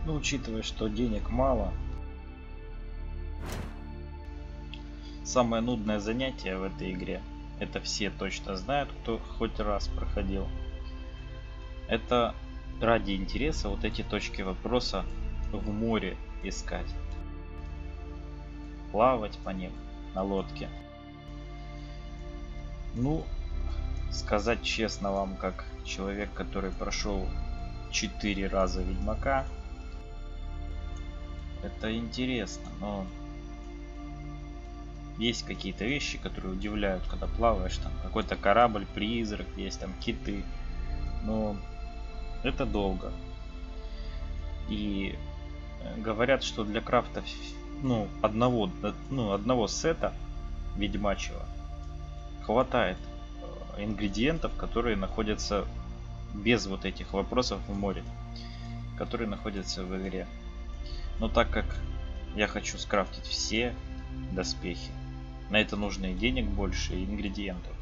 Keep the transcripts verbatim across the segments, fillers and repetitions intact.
Ну, учитывая, что денег мало, самое нудное занятие в этой игре, это все точно знают, кто хоть раз проходил. Это ради интереса вот эти точки вопроса в море искать. Плавать по ним на лодке. Ну, сказать честно вам, как человек, который прошел четыре раза Ведьмака, это интересно, но есть какие-то вещи, которые удивляют, когда плаваешь, там какой-то корабль, призрак, есть там киты, но это долго. И говорят, что для крафта, ну, одного, ну, одного сета ведьмачьего хватает ингредиентов, которые находятся без вот этих вопросов в море, которые находятся в игре. Но так как я хочу скрафтить все доспехи, на это нужно и денег больше, и ингредиентов.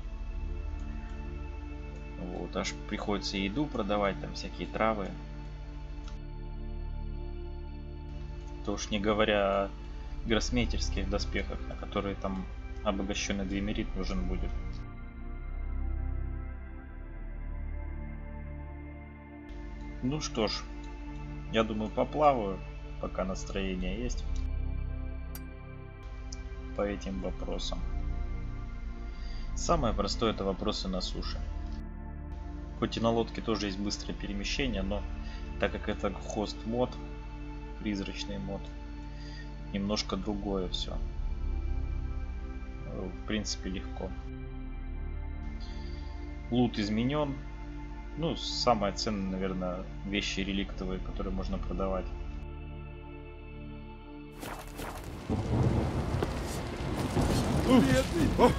Вот, аж приходится еду продавать, там всякие травы. То уж не говоря о гроссмейстерских доспехах, на которые там обогащенный двемерит нужен будет. Ну что ж, я думаю, поплаваю, пока настроение есть, по этим вопросам. Самое простое — это вопросы на суше. Хоть и на лодке тоже есть быстрое перемещение, но так как это хост мод, призрачный мод, немножко другое все. В принципе, легко. Лут изменен. Ну, самое ценное, наверное, вещи реликтовые, которые можно продавать. Бедный! О!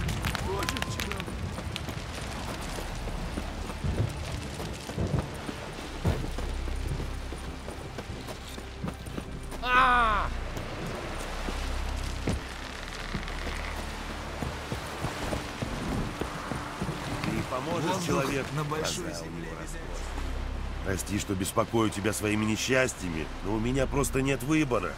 А! Ты поможешь человеку на большой земле. Прости, что беспокою тебя своими несчастьями, но у меня просто нет выбора.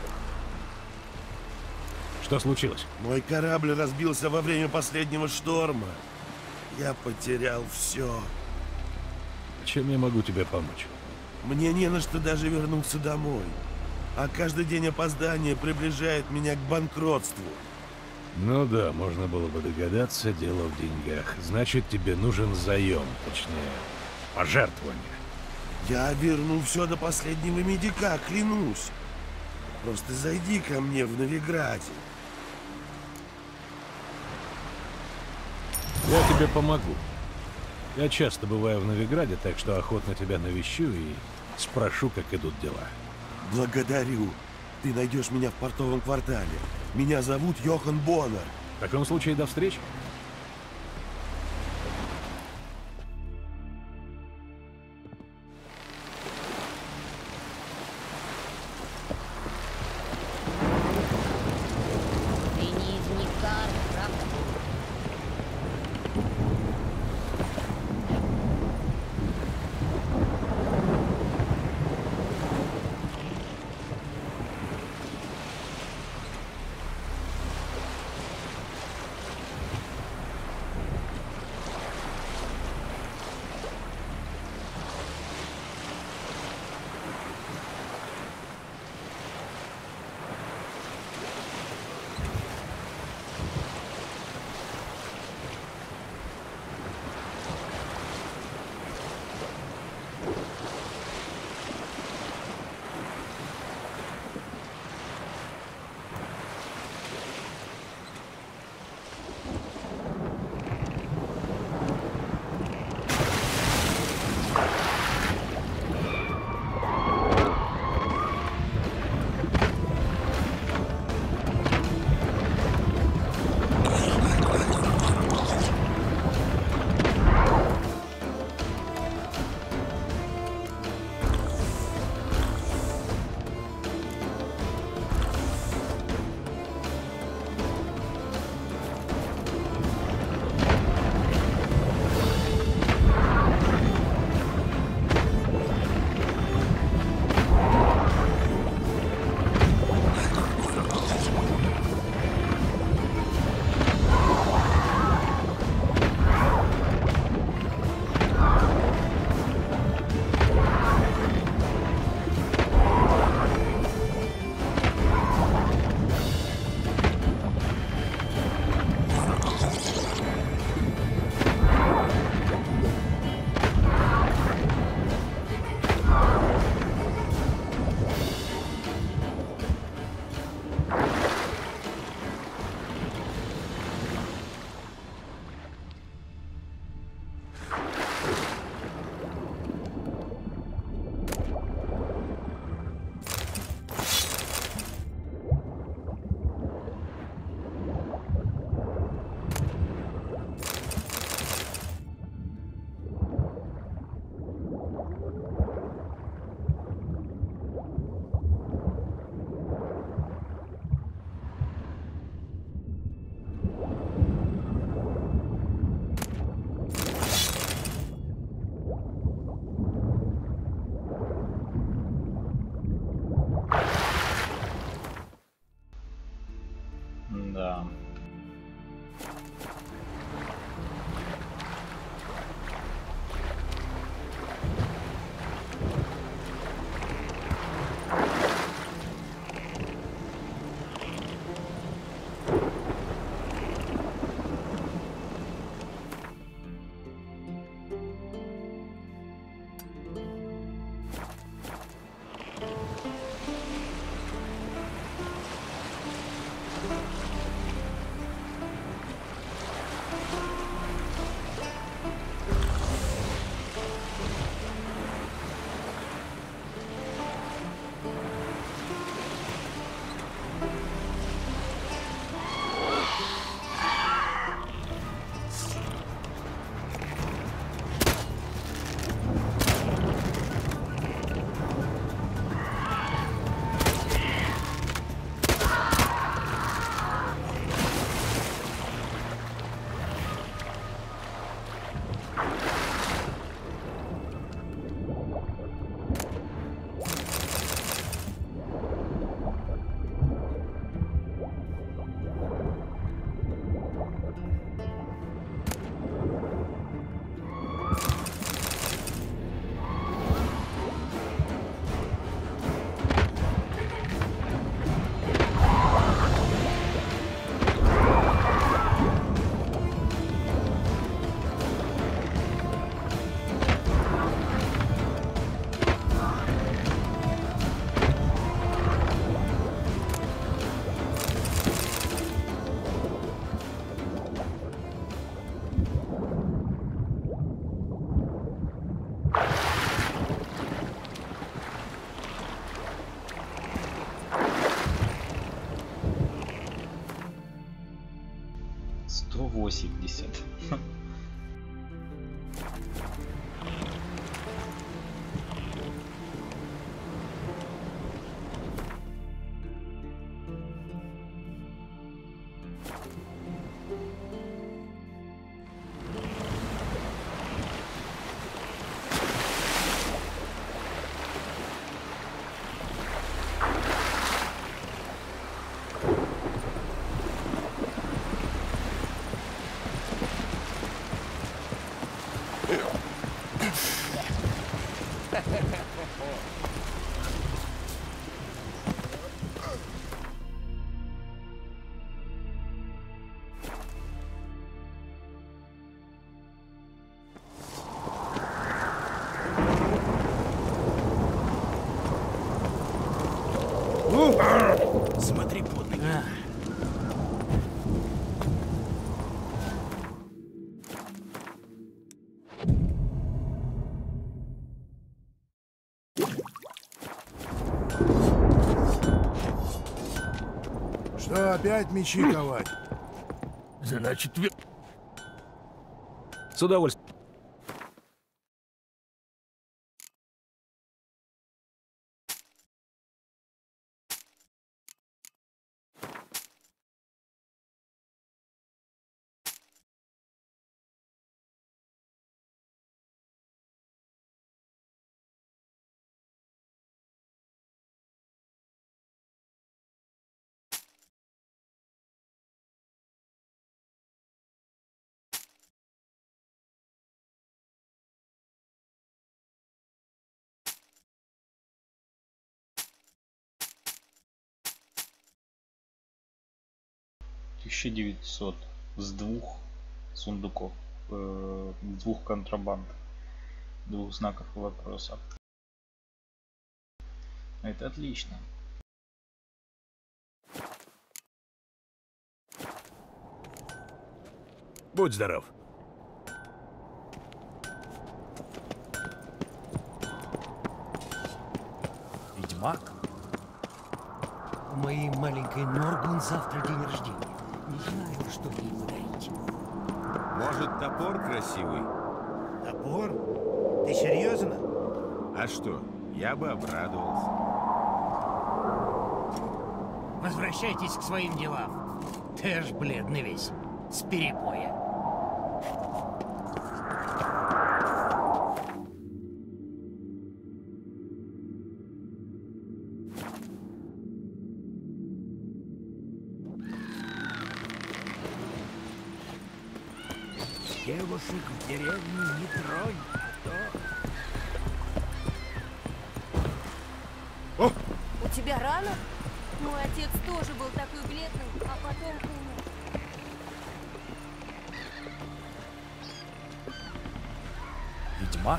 Что случилось? Мой корабль разбился во время последнего шторма. Я потерял все. Чем я могу тебе помочь? Мне не на что даже вернуться домой. А каждый день опоздания приближает меня к банкротству. Ну да, можно было бы догадаться, дело в деньгах. Значит, тебе нужен заем, точнее, пожертвование. Я верну все до последнего медика, клянусь. Просто зайди ко мне в Новиграде. Я тебе помогу. Я часто бываю в Новиграде, так что охотно тебя навещу и спрошу, как идут дела. Благодарю. Ты найдешь меня в портовом квартале. Меня зовут Йохан Боннер. В таком случае, до встречи. Ты не из Никара, правда? восемьдесят. Смотри под ноги. Что, опять мечи ковать? Значит, ви... С удовольствием. тысяча девятьсот с двух сундуков, э, двух контрабанд, двух знаков вопроса. Это отлично. Будь здоров. Ведьмак? У моей маленькой Норгун завтра день рождения. Не знаю, что ей подарить. Может, топор красивый? Топор? Ты серьезно? А что, я бы обрадовался. Возвращайтесь к своим делам. Ты аж бледный весь. С перепоя. Девушек в деревне не тронь, а то... У тебя рана? Мой отец тоже был такой бледный, а потом умер. Ведьмак?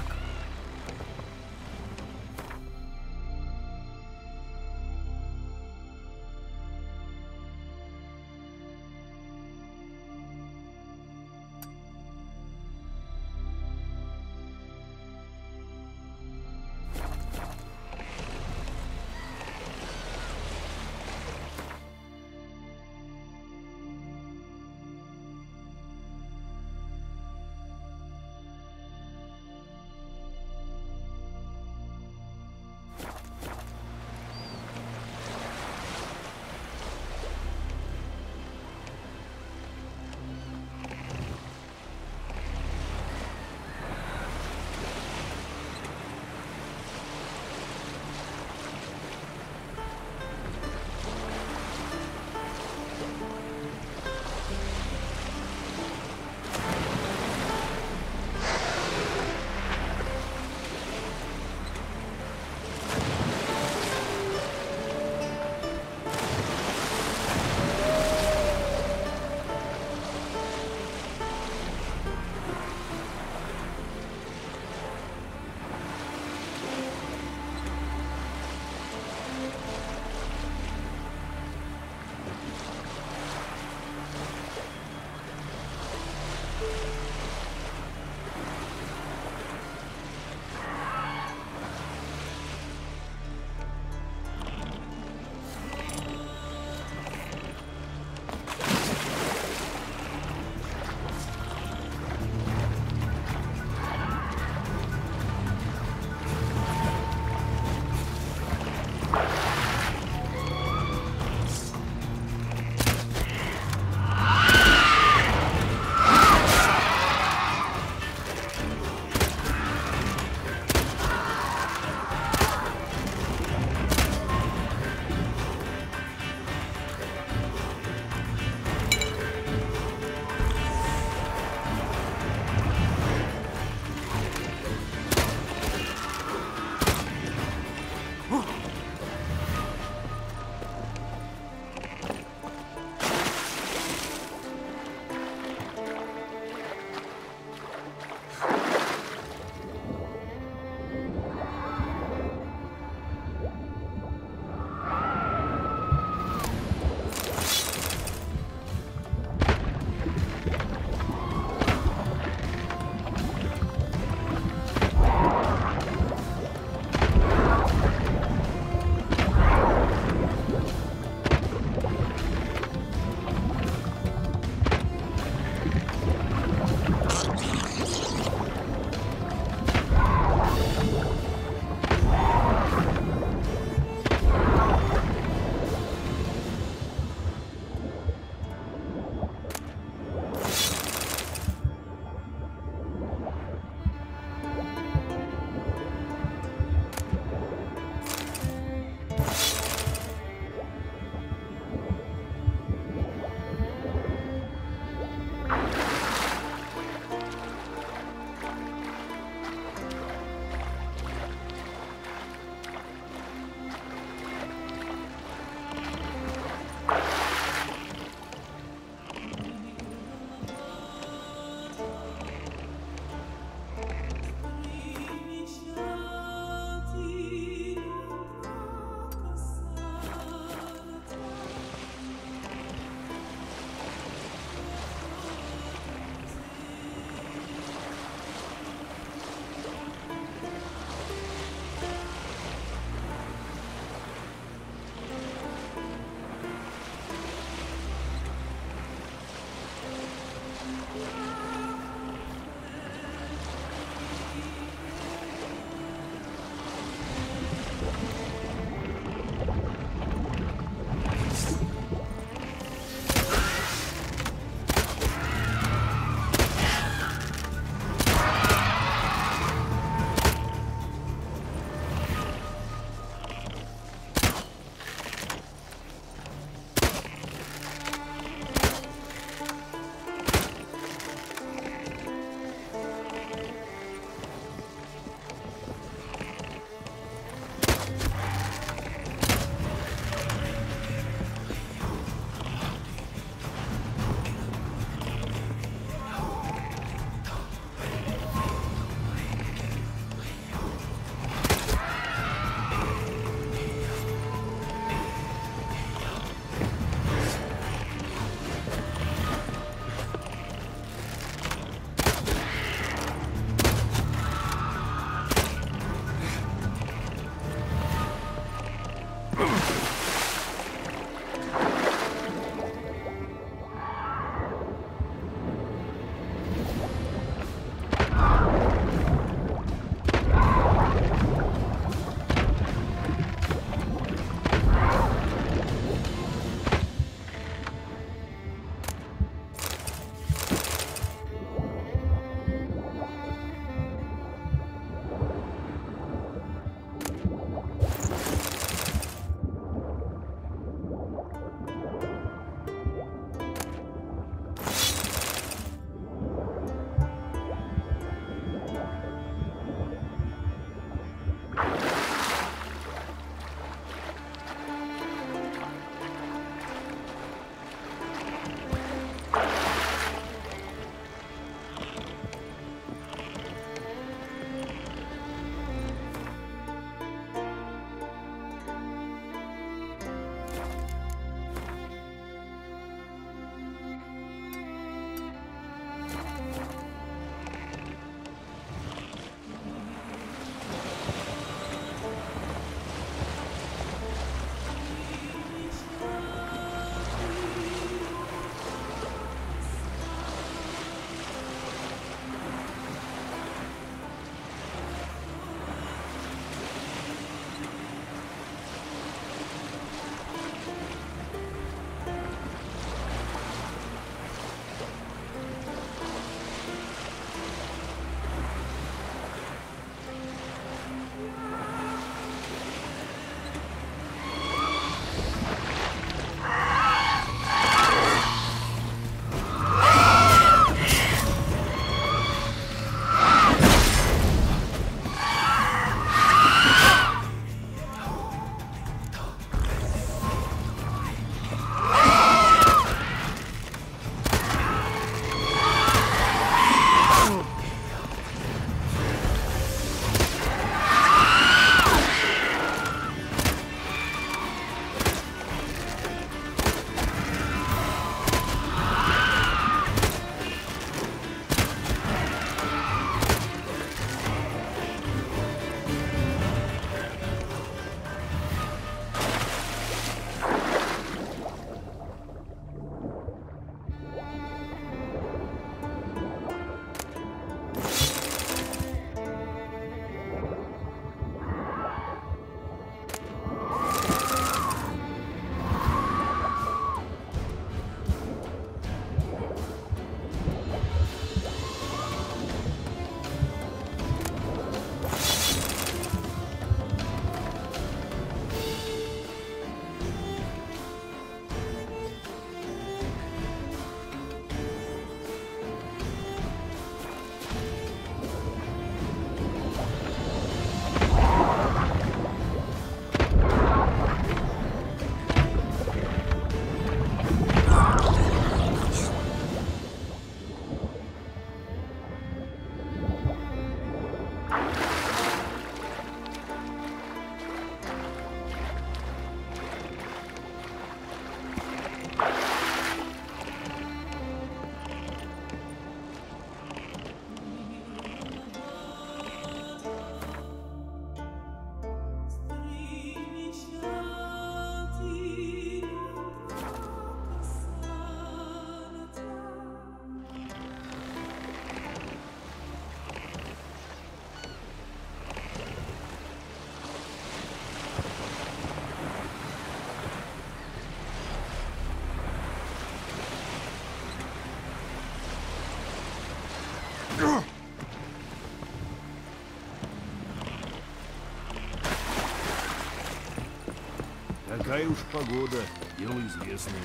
Такая уж погода, дело известное.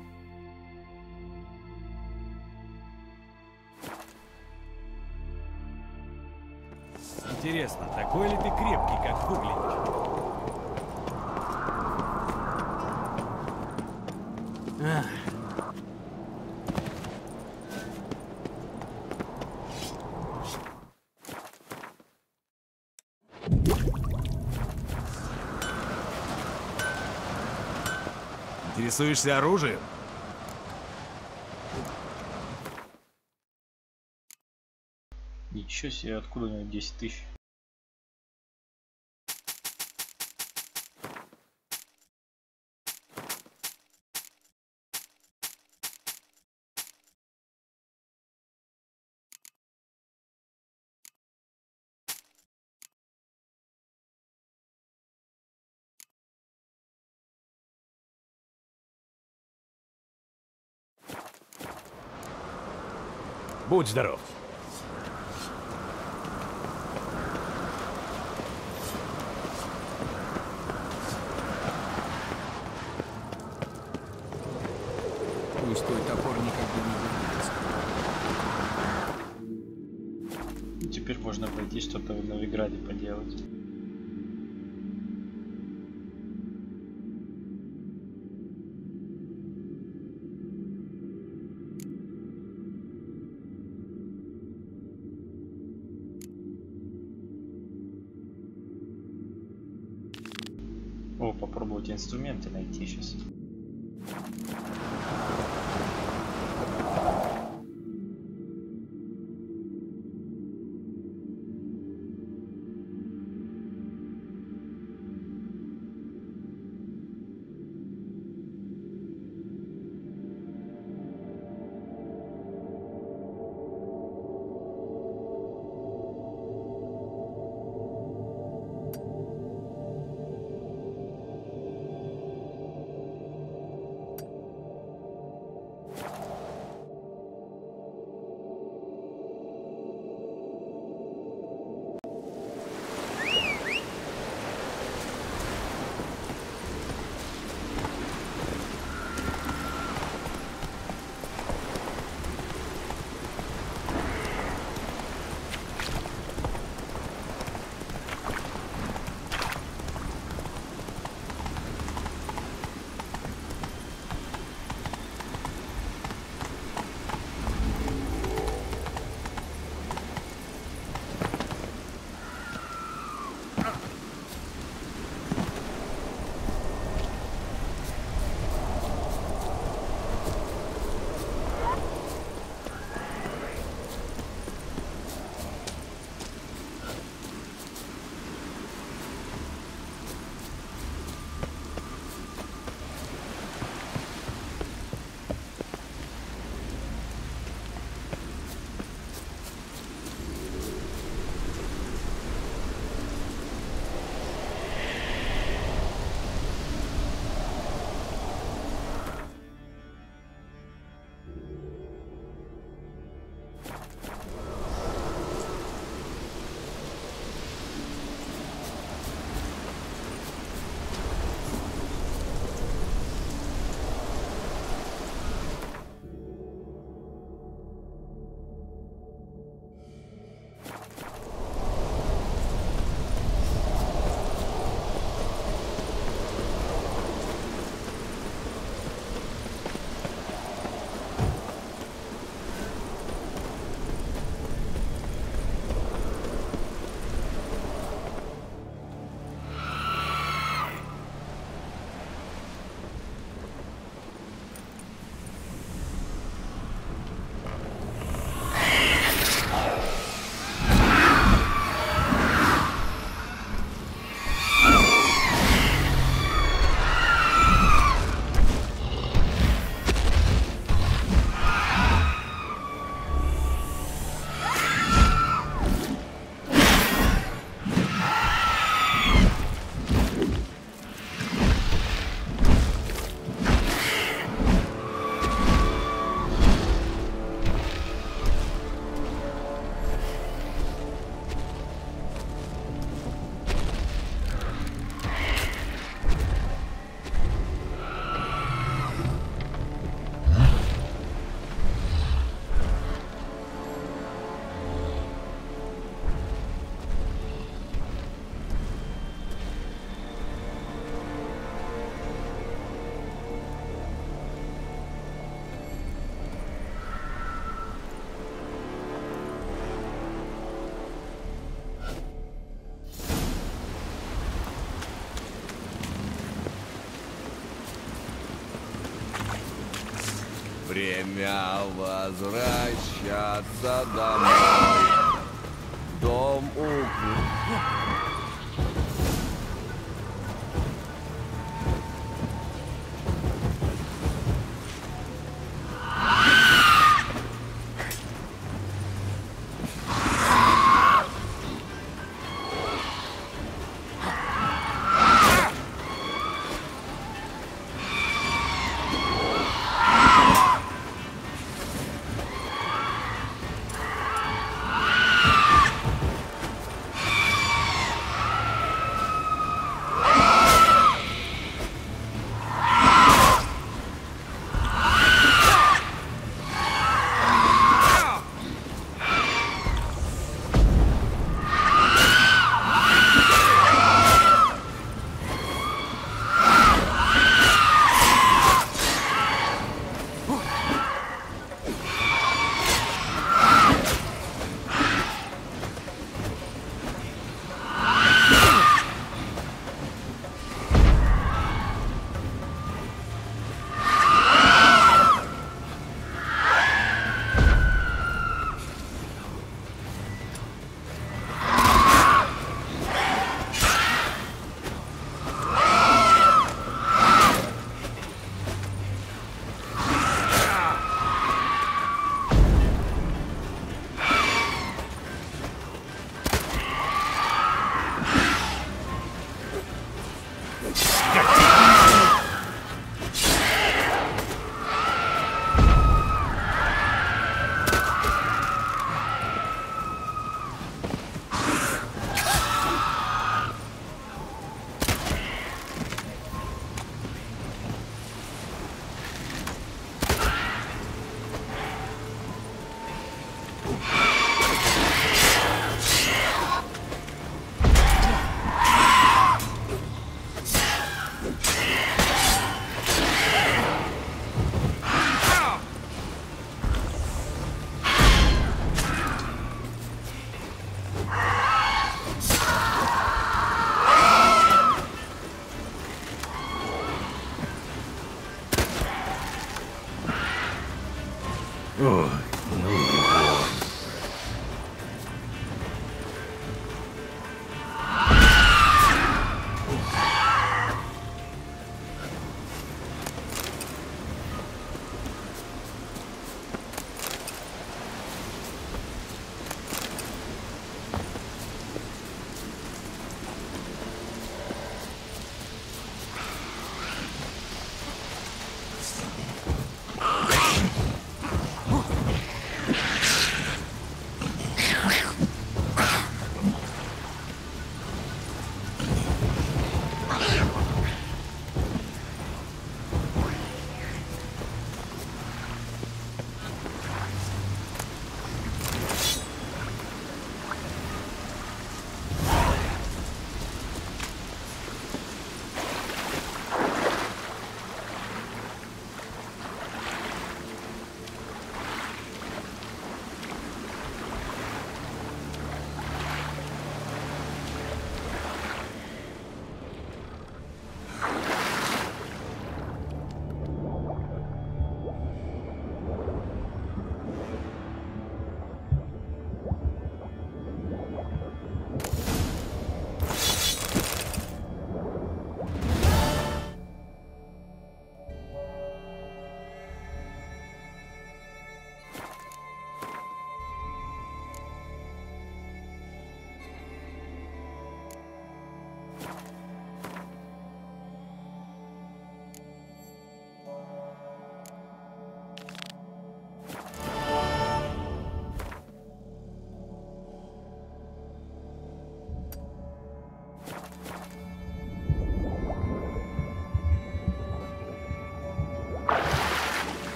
Интересно, такой ли ты крепкий, как выглядишь? Ах. Интересуешься оружием? Ничего себе, откуда у него десять тысяч? Будь здоров. Пусть твой топор никогда не выберется. Теперь можно пойти что-то в Новиграде поделать. О, попробовать инструменты найти сейчас. Время возвращаться домой. Дом у... Ой, ну его.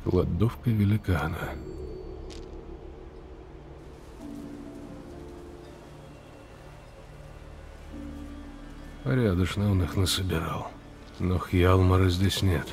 Кладовка великана. Порядочно он их насобирал. Но Хьялмара здесь нет.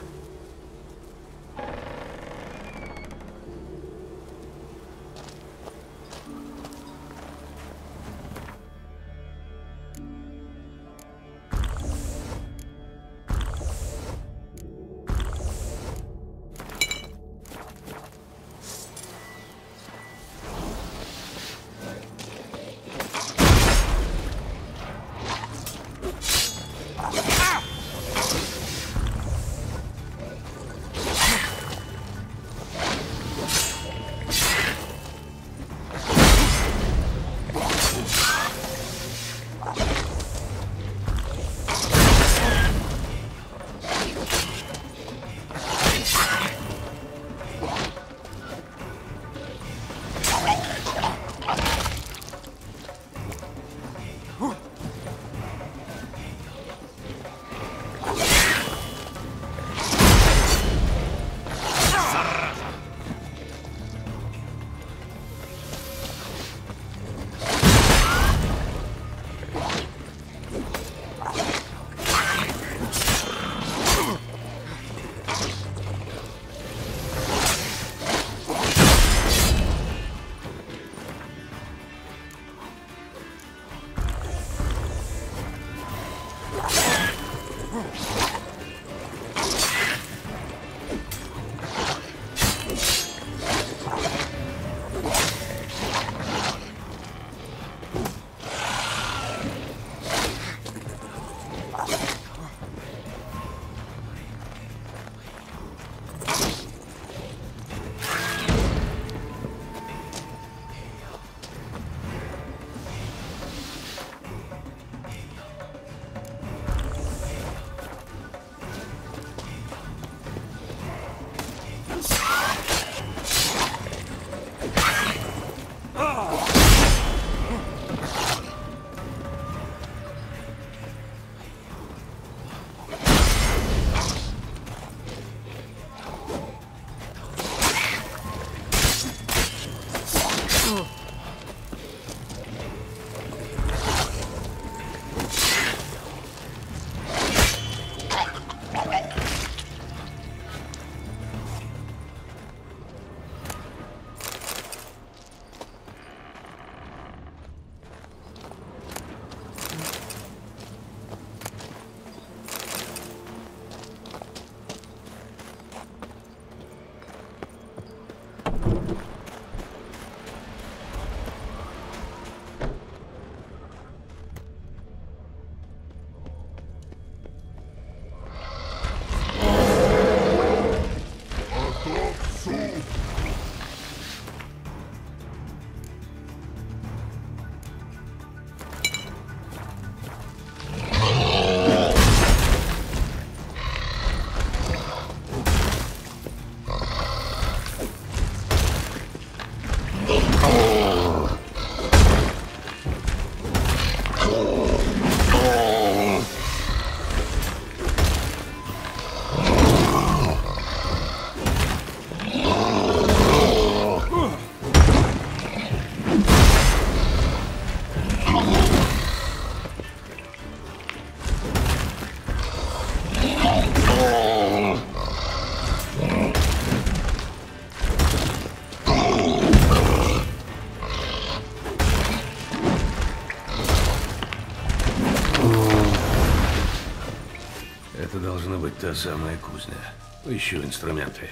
Это должна быть та самая кузня. Ищу инструменты.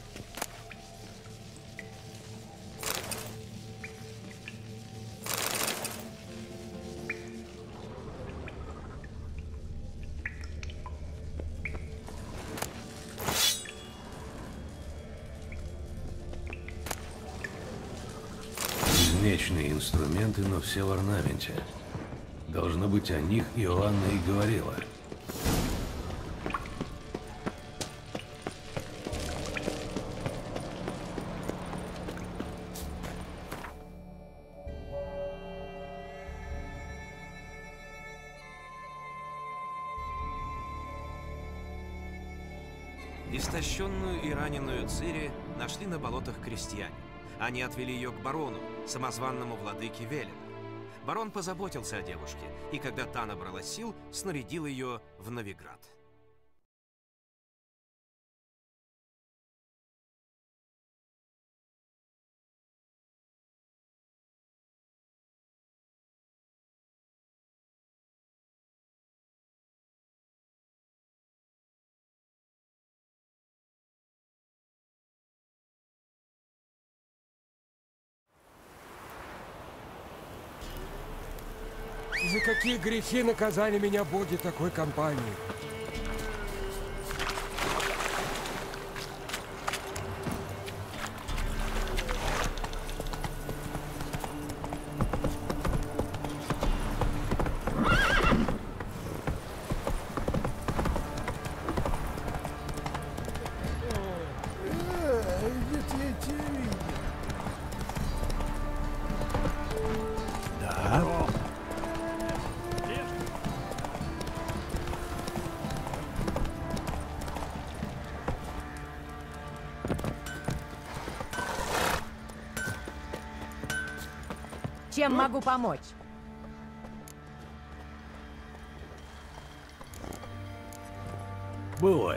Кузнечные инструменты, но все в орнаменте. Должно быть, о них Иоанна и говорила. Истощенную и раненую Цири нашли на болотах крестьяне. Они отвели ее к барону, самозванному владыке Велену. Барон позаботился о девушке, и когда та набралась сил, снарядил ее в Новиград. За какие грехи наказали меня боги такой компании? Чем могу помочь? Бывай.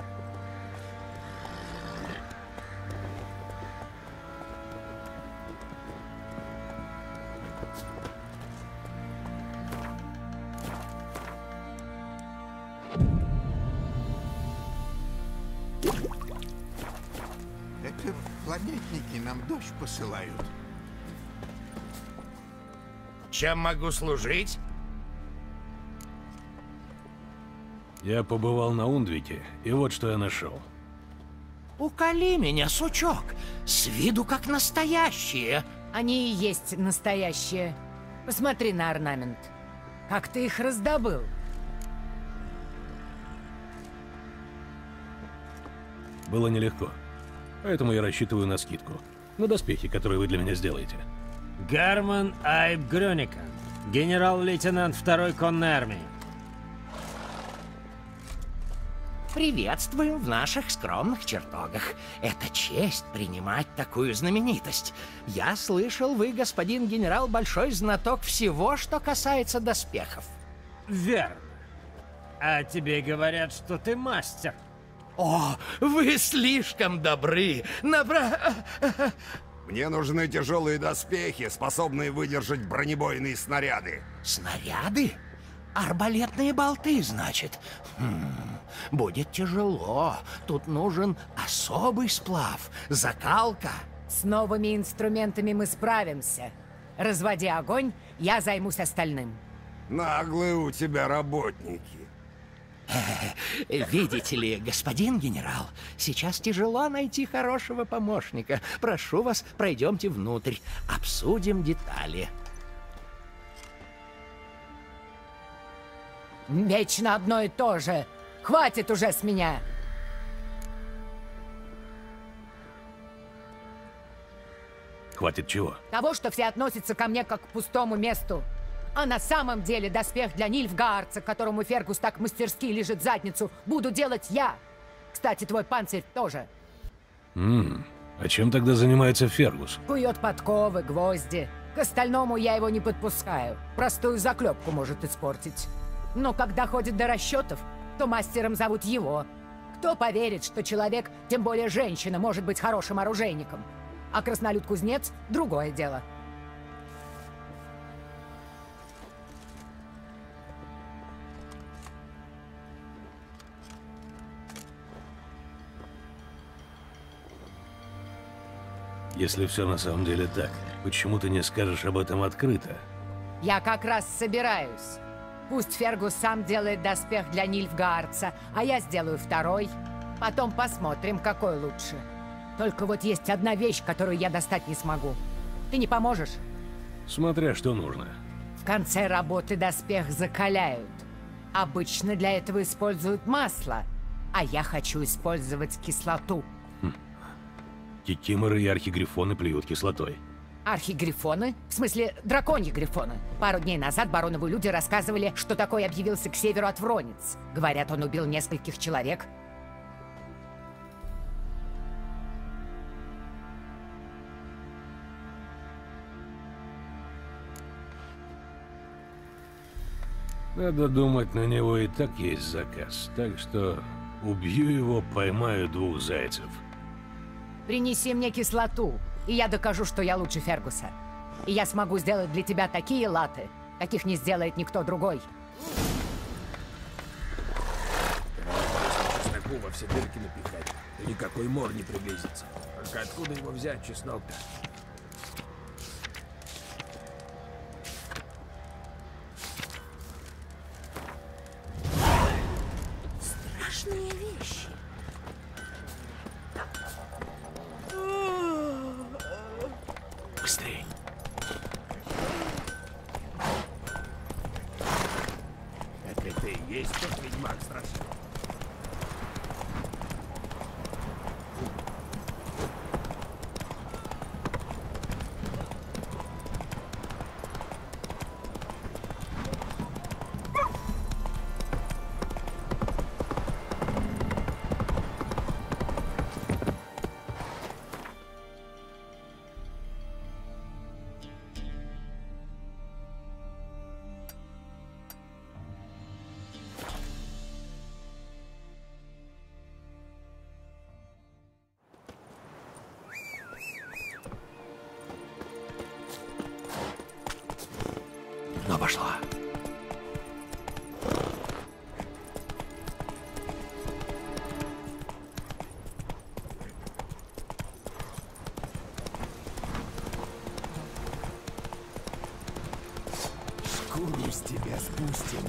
Это планетники нам дождь посылают. Чем могу служить? Я побывал на Ундвике, и вот что я нашел. Уколи меня, сучок. С виду как настоящие. Они и есть настоящие. Посмотри на орнамент. Как ты их раздобыл? Было нелегко. Поэтому я рассчитываю на скидку. На доспехи, которые вы для меня сделаете. Гарман Айб Грёникан, генерал-лейтенант второй конной армии. Приветствуем в наших скромных чертогах. Это честь принимать такую знаменитость. Я слышал, вы, господин генерал, большой знаток всего, что касается доспехов. Верно. А тебе говорят, что ты мастер. О, вы слишком добры. Набра... Мне нужны тяжелые доспехи, способные выдержать бронебойные снаряды. Снаряды? Арбалетные болты, значит. Хм, будет тяжело. Тут нужен особый сплав, закалка. С новыми инструментами мы справимся. Разводи огонь, я займусь остальным. Наглые у тебя работники. Видите ли, господин генерал, сейчас тяжело найти хорошего помощника. Прошу вас, пройдемте внутрь, обсудим детали. Вечно одно и то же. Хватит уже с меня. Хватит чего? Того, что все относятся ко мне как к пустому месту. А на самом деле доспех для Нильфгаарца, которому Фергус так мастерски лижет задницу, буду делать я. Кстати, твой панцирь тоже. Ммм, а чем тогда занимается Фергус? Кует подковы, гвозди. К остальному я его не подпускаю. Простую заклепку может испортить. Но когда ходит до расчетов, то мастером зовут его. Кто поверит, что человек, тем более женщина, может быть хорошим оружейником? А краснолюд-кузнец — другое дело. Если все на самом деле так, почему ты не скажешь об этом открыто? Я как раз собираюсь. Пусть Фергус сам делает доспех для Нильфгаарца, а я сделаю второй. Потом посмотрим, какой лучше. Только вот есть одна вещь, которую я достать не смогу. Ты не поможешь? Смотря что нужно. В конце работы доспех закаляют. Обычно для этого используют масло, а я хочу использовать кислоту. Хм. Кикиморы и архигрифоны плюют кислотой. Архигрифоны? В смысле, драконьи грифоны. Пару дней назад бароновы люди рассказывали, что такой объявился к северу от Вронец. Говорят, он убил нескольких человек. Надо думать, на него и так есть заказ, так что убью его, поймаю двух зайцев. Принеси мне кислоту, и я докажу, что я лучше Фергуса. И я смогу сделать для тебя такие латы, каких не сделает никто другой. Чесноку во все дырки напихать, и никакой мор не приблизится. Только откуда его взять, чеснок-то? Страшные вещи. Быстрей. Так это и есть тот ведьмак страшный. Но пошла. Шкуру с тебя спустим.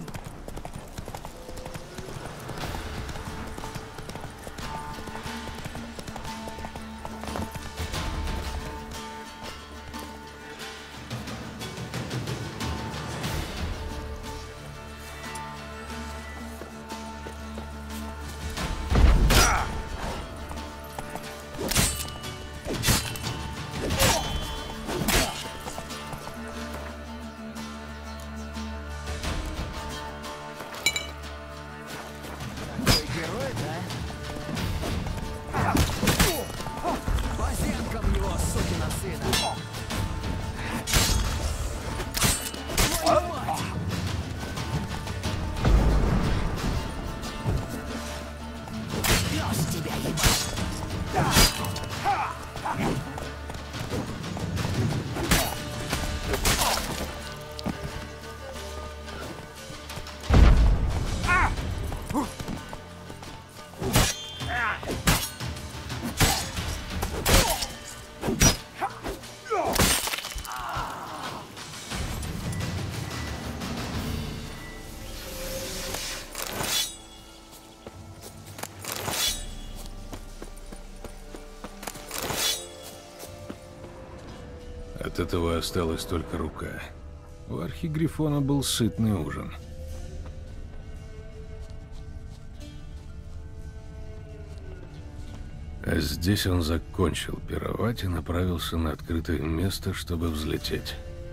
От этого осталась только рука. У архигрифона был сытный ужин. А здесь он закончил пировать и направился на открытое место, чтобы взлететь.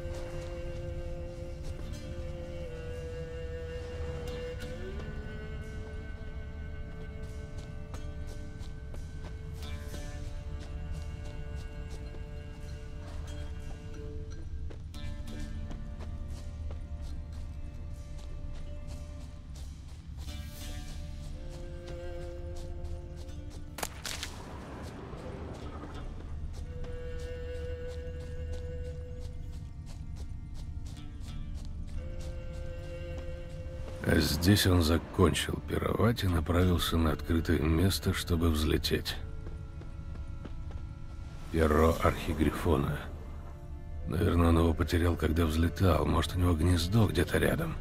А здесь он закончил пировать и направился на открытое место, чтобы взлететь. Перо архигрифона. Наверное, он его потерял, когда взлетал. Может, у него гнездо где-то рядом.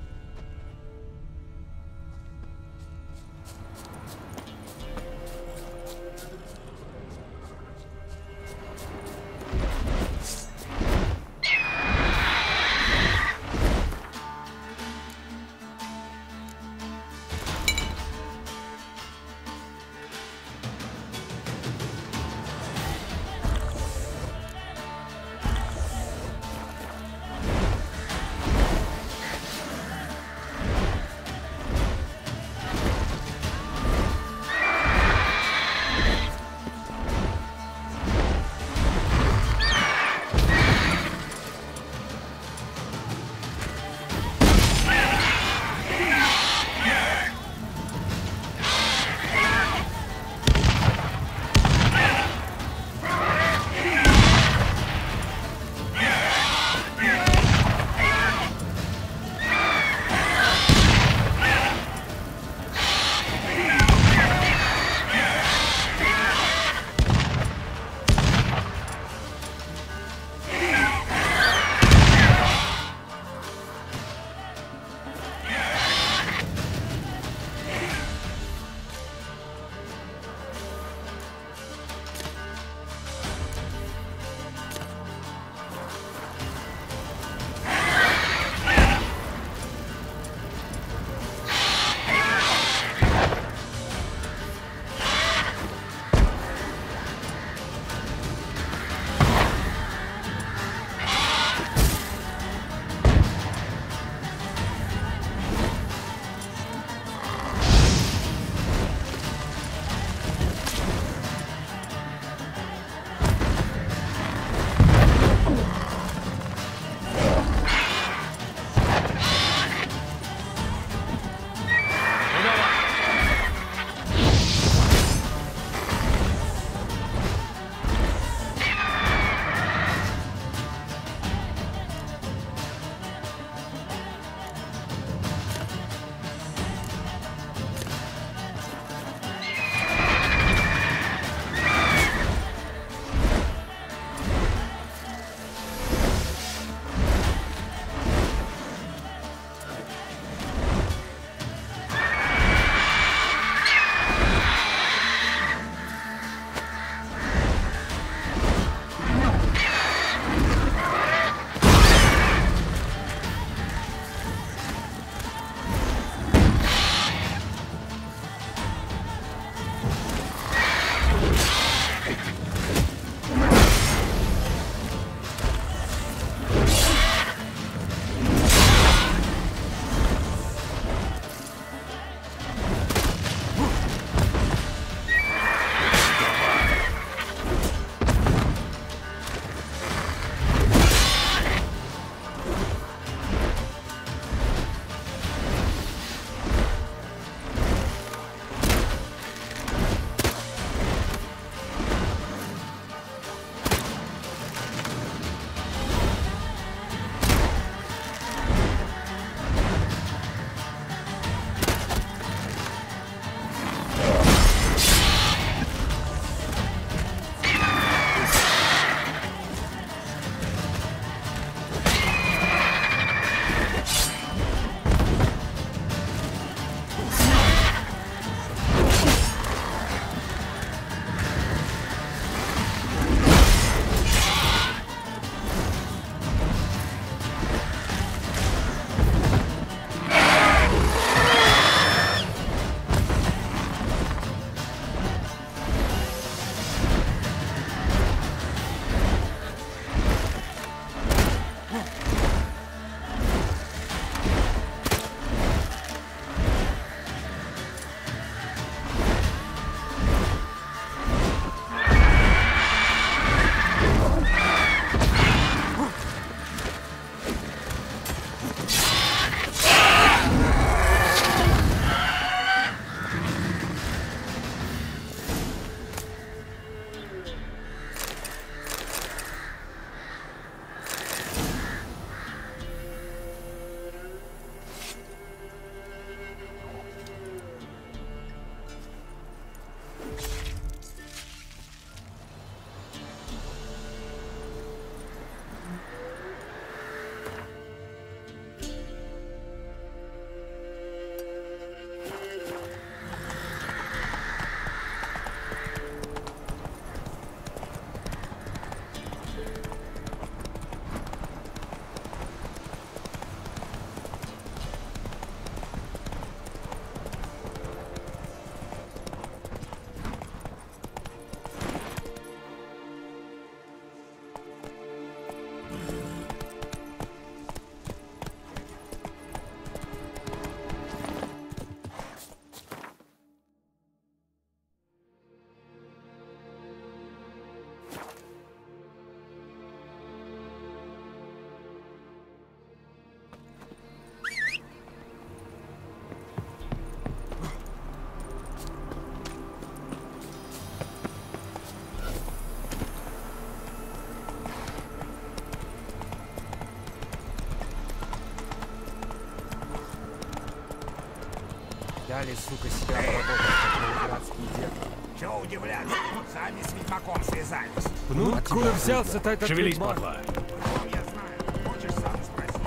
Дали, сука, себя обработать, как пиратские дети. Чего удивляться? Сами с ведьмаком связались. Ну, откуда взялся-то этот Шевелись, ведьмак? падла. Я знаю. Хочешь, сам спроси.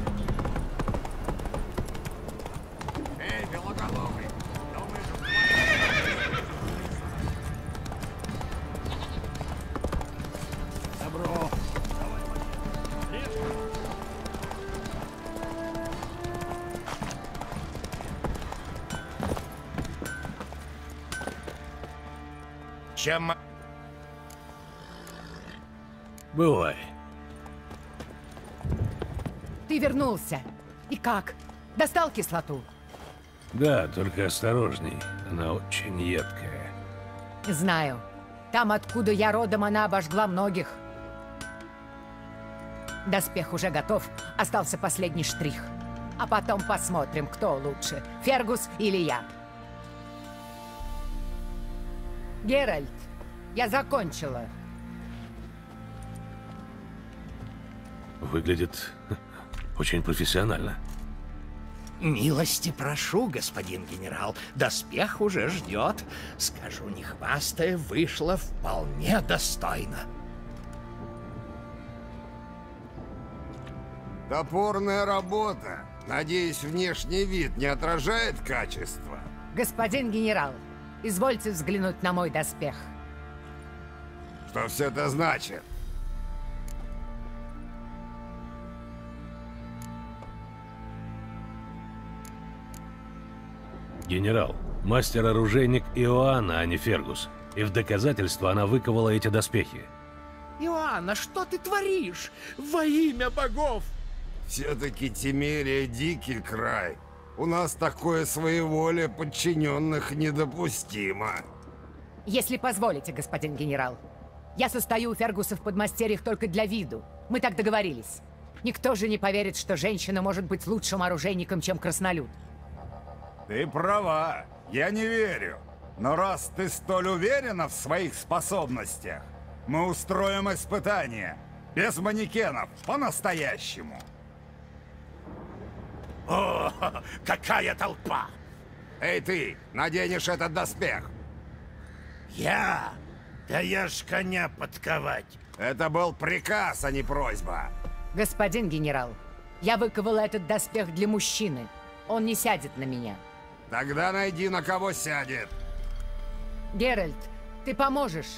Эй, белоголовый, думаешь, Добро. Чем... Бывай. Ты вернулся. И как? Достал кислоту? Да, только осторожней. Она очень едкая. Знаю. Там, откуда я родом, она обожгла многих. Доспех уже готов. Остался последний штрих. А потом посмотрим, кто лучше. Фергус или я. Геральт, я закончила. Выглядит очень профессионально. Милости прошу, господин генерал. Доспех уже ждет. Скажу, не хвастая, вышло вполне достойно. Топорная работа. Надеюсь, внешний вид не отражает качество. Господин генерал, извольте взглянуть на мой доспех. Что все это значит? Генерал, мастер-оружейник Иоанна, а не Фергус. И в доказательство она выковала эти доспехи. Иоанна, что ты творишь? Во имя богов! Все-таки Темерия дикий край. У нас такое своеволие подчиненных недопустимо. Если позволите, господин генерал. Я состою у Фергуса в подмастерьях только для виду. Мы так договорились. Никто же не поверит, что женщина может быть лучшим оружейником, чем краснолюд. Ты права, я не верю. Но раз ты столь уверена в своих способностях, мы устроим испытание. Без манекенов, по-настоящему. О, какая толпа! Эй ты, наденешь этот доспех? Я? Да я ж коня подковать. Это был приказ, а не просьба. Господин генерал, я выковала этот доспех для мужчины. Он не сядет на меня. Тогда найди, на кого сядет. Геральт, ты поможешь?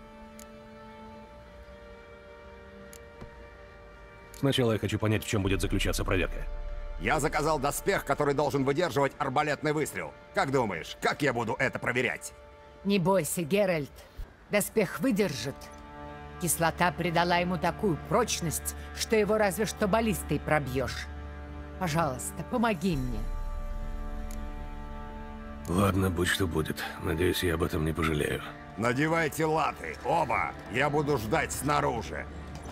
Сначала я хочу понять, в чем будет заключаться проверка. Я заказал доспех, который должен выдерживать арбалетный выстрел. Как думаешь, как я буду это проверять? Не бойся, Геральт. Доспех выдержит. Кислота придала ему такую прочность, что его разве что баллистой пробьешь. Пожалуйста, помоги мне. Ладно, будь что будет. Надеюсь, я об этом не пожалею. Надевайте латы, оба. Я буду ждать снаружи.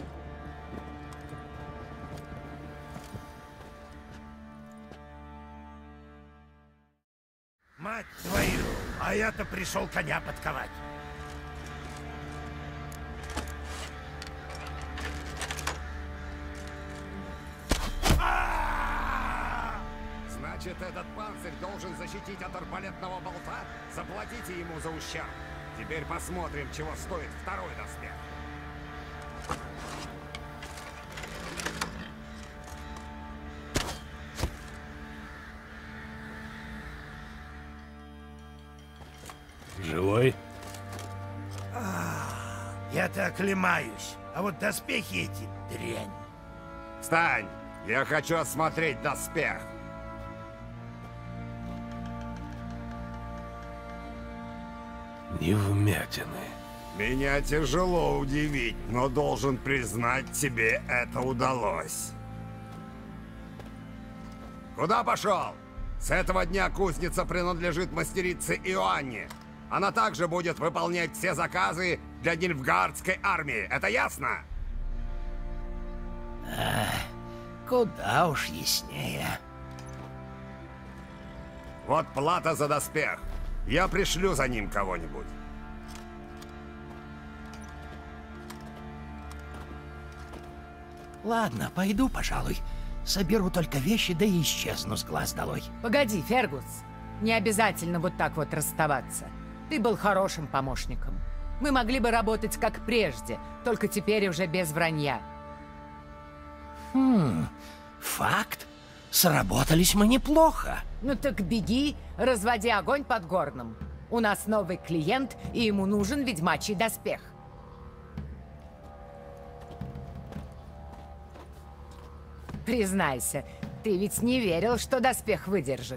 Мать твою, а я-то пришел коня подковать. Значит, этот панцирь должен защитить от арбалетного болта? Заплатите ему за ущерб. Теперь посмотрим, чего стоит второй доспех. Живой? Я-то оклемаюсь, а вот доспехи эти дрянь. Встань! Я хочу осмотреть доспех. Не вмятины. Меня тяжело удивить, но должен признать, тебе это удалось. Куда пошел? С этого дня кузница принадлежит мастерице Иоанне. Она также будет выполнять все заказы для Нильфгаардской армии. Это ясно? А, куда уж яснее. Вот плата за доспех. Я пришлю за ним кого-нибудь. Ладно, пойду, пожалуй. Соберу только вещи, да и исчезну с глаз долой. Погоди, Фергус. Не обязательно вот так вот расставаться. Ты был хорошим помощником. Мы могли бы работать как прежде, только теперь уже без вранья. Хм, факт. Сработались мы неплохо. Ну так беги, разводи огонь под горном. У нас новый клиент, и ему нужен ведьмачий доспех. Признайся, ты ведь не верил, что доспех выдержит.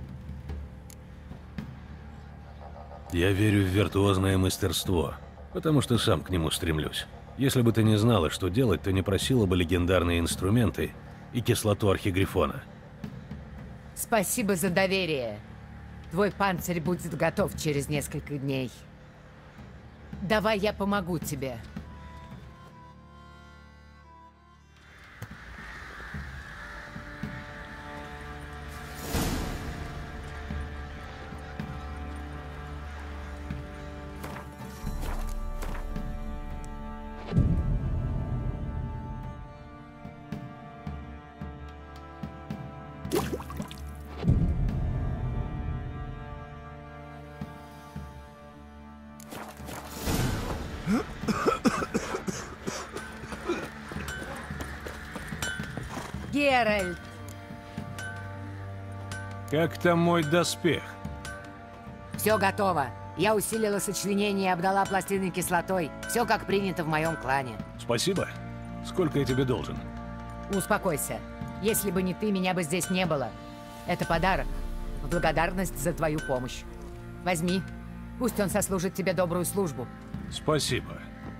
Я верю в виртуозное мастерство, потому что сам к нему стремлюсь. Если бы ты не знала, что делать, то не просила бы легендарные инструменты и кислоту архигрифона. Спасибо за доверие. Твой панцирь будет готов через несколько дней. Давай я помогу тебе. Геральт! Как там мой доспех? Все готово. Я усилила сочленение и обдала пластины кислотой. Все как принято в моем клане. Спасибо. Сколько я тебе должен? Успокойся. Если бы не ты, меня бы здесь не было. Это подарок. В благодарность за твою помощь. Возьми. Пусть он сослужит тебе добрую службу. Спасибо.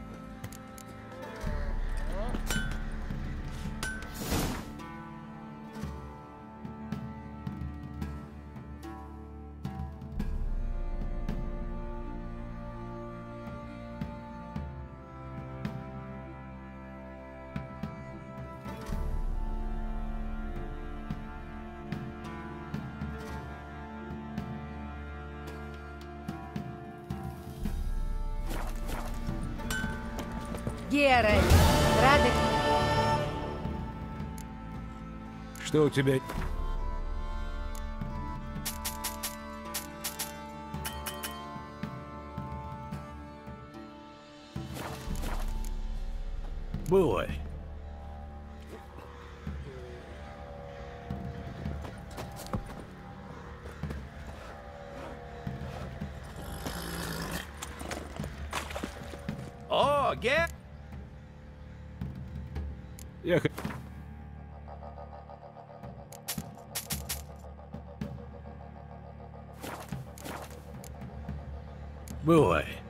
Геральт, рады... Что у тебя? Бывай. О, Ге... Я... Бывай.